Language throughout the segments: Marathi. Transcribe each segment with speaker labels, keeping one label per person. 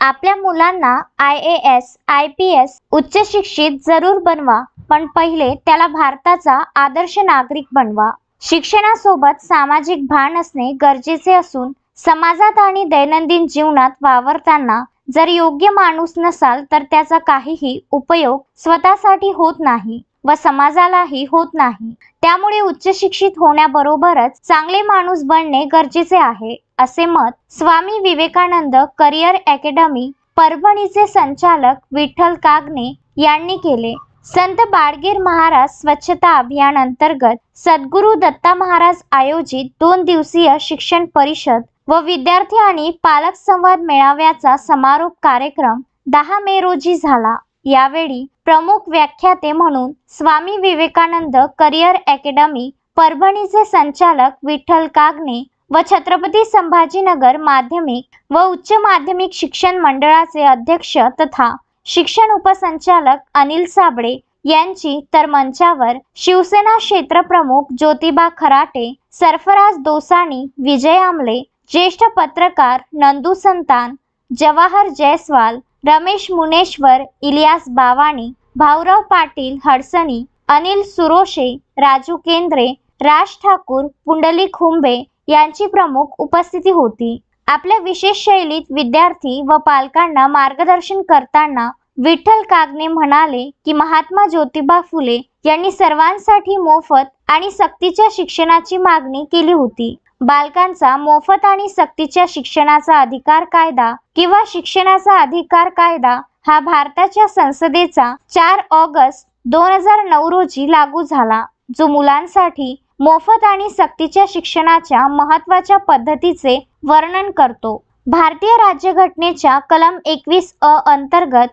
Speaker 1: आपल्या मुलांना IAS, IPS उच्च शिक्षित जरूर बनवा, पण पहिले त्याला भारताचा आदर्श नागरिक बनवा। शिक्षणासोबत सामाजिक भान असणे गरजेचे असून समाजात आणि दैनंदिन जीवनात वावरताना जर योग्य माणूस नसाल तर त्याचा काहीही उपयोग स्वतःसाठी होत नाही व समाजालाही होत नाही। त्यामुळे उच्च शिक्षित होण्याबरोबरच चांगले माणूस बनणे गरजेचे आहे, असे मत स्वामी विवेकानंद करिअर अकॅडमी परभणीचे संचालक विठ्ठल कागणे यांनी केले। संत बाळगीर महाराज स्वच्छता अभियान अंतर्गत सद्गुरू दत्ता महाराज आयोजित 2 दिवसीय शिक्षण परिषद व विद्यार्थी आणि पालक संवाद मेळाव्याचा समारोप कार्यक्रम 10 मे रोजी झाला। यावेळी प्रमुख व्याख्याते म्हणून स्वामी विवेकानंद करिअर अकॅडमी परभणीचे संचालक विठ्ठल कागणे व छत्रपती संभाजीनगर माध्यमिक व उच्च माध्यमिक शिक्षण मंडळाचे अध्यक्ष तथा शिक्षण उपसंचालक अनिल साबळे यांची तर मंचावर शिवसेना क्षेत्र प्रमुख ज्योतिबा खराटे, सरफराज दोसानी, विजय आमले, ज्येष्ठ पत्रकार नंदू संतान, जवाहर जयस्वाल, रमेश मुनेश्वर, इलियास बावाणी, भाऊराव पाटील हडसणी, अनिल सुरोशे, राजू केंद्रे, राज ठाकूर, पुंडलिक हुंबे यांची प्रमुख उपस्थिती होती। आपल्या विशेष शैलीत विद्यार्थी व पालकांना मार्गदर्शन करताना विठ्ठल कागणे म्हणाले की महात्मा ज्योतिबा फुले यांनी सर्वांसाठी मोफत आणि सक्तीच्या शिक्षणाची मागणी केली होती। बालकांचा मोफत आणि सक्तीच्या शिक्षणाचा अधिकार कायदा किंवा शिक्षणाचा अधिकार कायदा हा भारताच्या संसदेचा 4 ऑगस्ट 2009 रोजी लागू झाला, जो मुलांसाठी मोफत आणि सक्तीच्या शिक्षणाच्या महत्त्वाच्या पद्धतीचे वर्णन करतो। भारतीय राज्यघटनेच्या कलम 21 अंतर्गत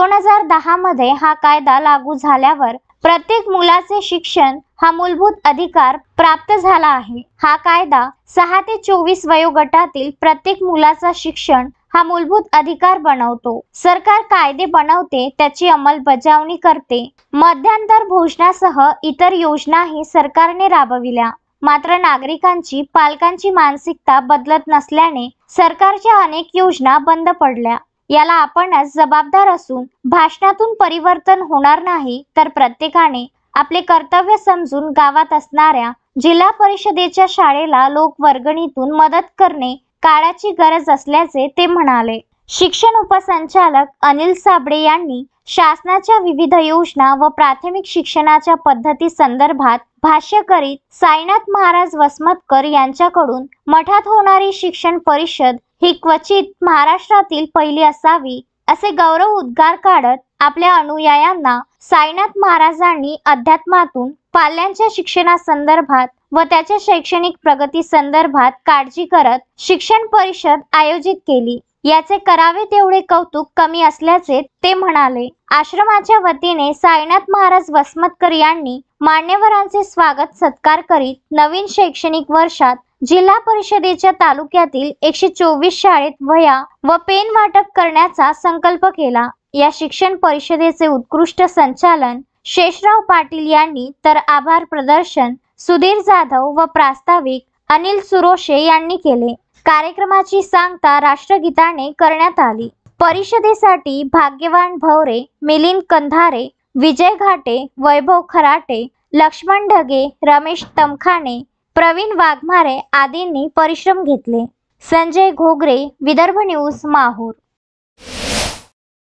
Speaker 1: 2010 मध्ये हा कायदा लागू झाल्यावर प्रत्येक मुलाचे शिक्षण हा मूलभूत अधिकार प्राप्त झाला आहे। हा कायदा 6 ते 24 वयोगटातील प्रत्येक मुलाचा शिक्षण हा मूलभूत अधिकार बनवतो। सरकार कायदे बनवते, त्याची अंमलबजावणी करते। मध्यांतर भोजनासह इतर योजनाही सरकारने राबविल्या, मात्र नागरिकांची पालकांची मानसिकता बदलत नसल्याने सरकारच्या अनेक योजना बंद पडल्या। याला आपणच जबाबदार असून भाषणातून परिवर्तन होणार नाही, तर प्रत्येकाने आपले कर्तव्य समजून गावात असणाऱ्या जिल्हा परिषदेच्या शाळेला लोकवर्गणीतून मदत करणे काळाची गरज असल्याचे ते म्हणाले। शिक्षण उपसंचालक अनिल साबळे यांनी शासनाच्या विविध योजना व प्राथमिक शिक्षणाच्या पद्धती संदर्भात भाष्य करीत साईनाथ महाराज वसमतकर यांच्याकडून मठात होणारी शिक्षण परिषद ही क्वचित महाराष्ट्रातील पहिली असावी असे गौरव उद्गार काढत आपल्या अनुयायांना साईनाथ महाराजांनी अध्यात्मातून पाल्यांच्या शिक्षणासंदर्भात व त्याच्या शैक्षणिक प्रगती संदर्भात काळजी करत शिक्षण परिषद आयोजित केली। याचे करावे तेवढे कौतुक कमी असल्याचे ते म्हणाले। आश्रमाच्या वतीने साईनाथ महाराज वसमतकर यांनी मान्यवरांचे स्वागत सत्कार करीत नवीन शैक्षणिक वर्षात जिल्हा परिषदेच्या तालुक्यातील 124 शाळेत वह्या व पेन वाटप करण्याचा संकल्प केला। या शिक्षण परिषदेचे उत्कृष्ट संचालन शेषराव पाटील यांनी तर आभार प्रदर्शन सुधीर जाधव व प्रास्ताविक अनिल सुरोशे यांनी केले। कार्यक्रमाची सांगता राष्ट्रगीताने करण्यात आली। परिषदेसाठी भाग्यवान भवरे, मिलिंद कंधारे, विजय घाटे, वैभव खराटे, लक्ष्मण ढगे, रमेश तमखाने, प्रवीण वाघमारे आदींनी परिश्रम घेतले। संजय घोगरे, विदर्भ न्यूज, माहूर।